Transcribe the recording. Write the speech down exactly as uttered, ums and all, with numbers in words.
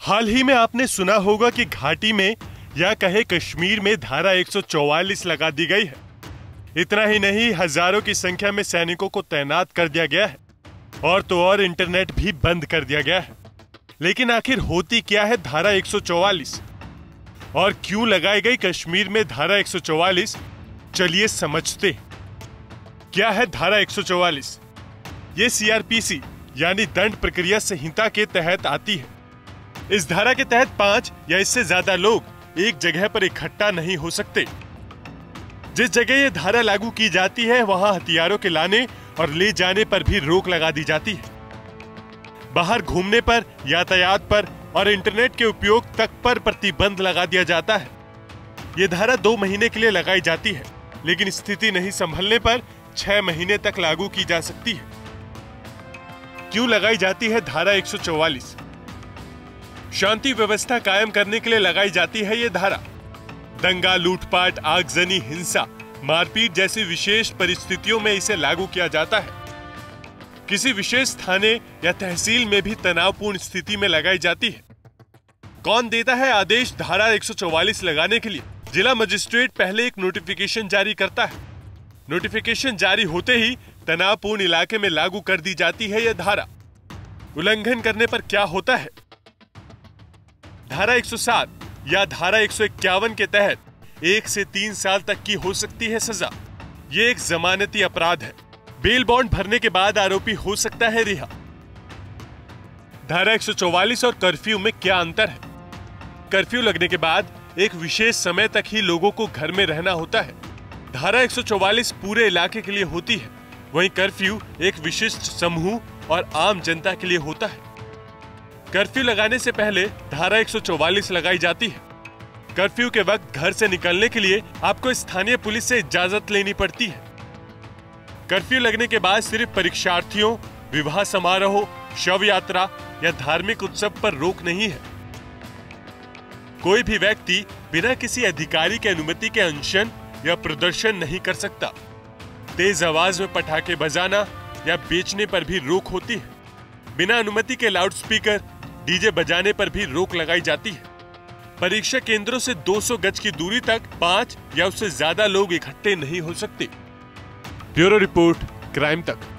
हाल ही में आपने सुना होगा कि घाटी में या कहे कश्मीर में धारा एक सौ चौवालीस लगा दी गई है। इतना ही नहीं, हजारों की संख्या में सैनिकों को तैनात कर दिया गया है और तो और इंटरनेट भी बंद कर दिया गया है। लेकिन आखिर होती क्या है धारा एक सौ चौवालीस और क्यों लगाई गई कश्मीर में धारा एक सौ चौवालीस? चलिए समझते हैं। क्या है धारा एक सौ चौवालीस? ये सीआरपीसी यानी दंड प्रक्रिया संहिता के तहत आती है। इस धारा के तहत पांच या इससे ज्यादा लोग एक जगह पर इकट्ठा नहीं हो सकते। जिस जगह ये धारा लागू की जाती है वहां हथियारों के लाने और ले जाने पर भी रोक लगा दी जाती है। बाहर घूमने पर, यातायात पर और इंटरनेट के उपयोग तक पर प्रतिबंध लगा दिया जाता है। ये धारा दो महीने के लिए लगाई जाती है, लेकिन स्थिति नहीं संभलने पर छह महीने तक लागू की जा सकती है। क्यों लगाई जाती है धारा एक सौ चौवालीस? शांति व्यवस्था कायम करने के लिए लगाई जाती है ये धारा। दंगा, लूटपाट, आगजनी, हिंसा, मारपीट जैसी विशेष परिस्थितियों में इसे लागू किया जाता है। किसी विशेष थाने या तहसील में भी तनावपूर्ण स्थिति में लगाई जाती है। कौन देता है आदेश धारा एक सौ चौवालीस लगाने के लिए? जिला मजिस्ट्रेट पहले एक नोटिफिकेशन जारी करता है। नोटिफिकेशन जारी होते ही तनावपूर्ण इलाके में लागू कर दी जाती है यह धारा। उल्लंघन करने पर क्या होता है? धारा एक सौ सात या धारा एक सौ इक्यावन के तहत एक से तीन साल तक की हो सकती है सजा। ये एक जमानती अपराध है। बेल बॉन्ड भरने के बाद आरोपी हो सकता है रिहा। धारा एक सौ चौवालीस और कर्फ्यू में क्या अंतर है? कर्फ्यू लगने के बाद एक विशेष समय तक ही लोगों को घर में रहना होता है। धारा एक सौ चौवालीस पूरे इलाके के लिए होती है, वहीं कर्फ्यू एक विशिष्ट समूह और आम जनता के लिए होता है। कर्फ्यू लगाने से पहले धारा एक सौ चौवालीस लगाई जाती है। कर्फ्यू के वक्त घर से निकलने के लिए आपको स्थानीय पुलिस से इजाजत लेनी पड़ती है। कर्फ्यू लगने के बाद सिर्फ परीक्षार्थियों, विवाह समारोह, शव यात्रा या धार्मिक उत्सव पर रोक नहीं है। कोई भी व्यक्ति बिना किसी अधिकारी की अनुमति के अनशन या प्रदर्शन नहीं कर सकता। तेज आवाज में पटाखे बजाना या बेचने पर भी रोक होती है। बिना अनुमति के लाउडस्पीकर, डीजे बजाने पर भी रोक लगाई जाती है। परीक्षा केंद्रों से दो सौ गज की दूरी तक पांच या उससे ज्यादा लोग इकट्ठे नहीं हो सकते। ब्यूरो रिपोर्ट, क्राइम तक।